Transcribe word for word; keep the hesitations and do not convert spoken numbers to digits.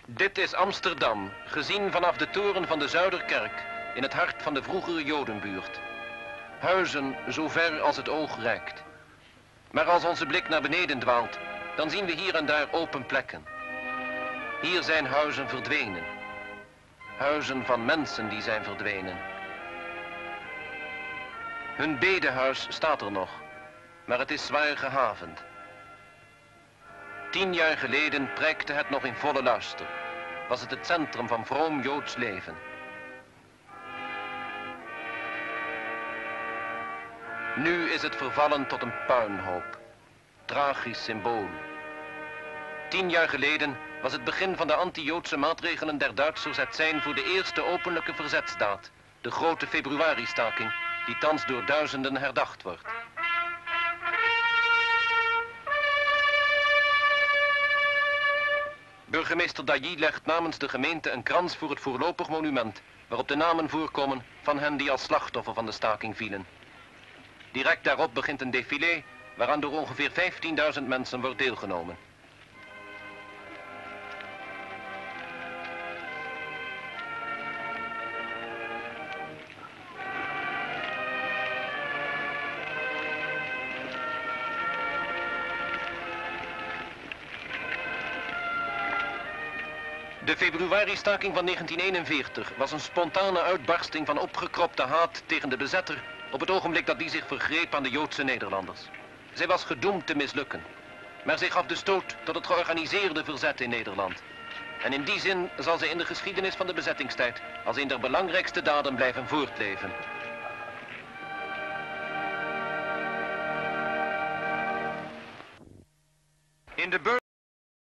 Dit is Amsterdam, gezien vanaf de toren van de Zuiderkerk, in het hart van de vroegere Jodenbuurt. Huizen zo ver als het oog reikt. Maar als onze blik naar beneden dwaalt, dan zien we hier en daar open plekken. Hier zijn huizen verdwenen. Huizen van mensen die zijn verdwenen. Hun bedehuis staat er nog, maar het is zwaar gehavend. Tien jaar geleden prijkte het nog in volle luister. Was het het centrum van vroom Joods leven. Nu is het vervallen tot een puinhoop. Tragisch symbool. Tien jaar geleden was het begin van de anti-Joodse maatregelen der Duitsers het zijn voor de eerste openlijke verzetsdaad. De grote februaristaking, die thans door duizenden herdacht wordt. Burgemeester Dailly legt namens de gemeente een krans voor het voorlopig monument, waarop de namen voorkomen van hen die als slachtoffer van de staking vielen. Direct daarop begint een défilé, waaraan door ongeveer vijftienduizend mensen wordt deelgenomen. De februaristaking van negentien eenenveertig was een spontane uitbarsting van opgekropte haat tegen de bezetter op het ogenblik dat die zich vergreep aan de Joodse Nederlanders. Zij was gedoemd te mislukken, maar zij gaf de stoot tot het georganiseerde verzet in Nederland. En in die zin zal zij in de geschiedenis van de bezettingstijd als een der belangrijkste daden blijven voortleven. In de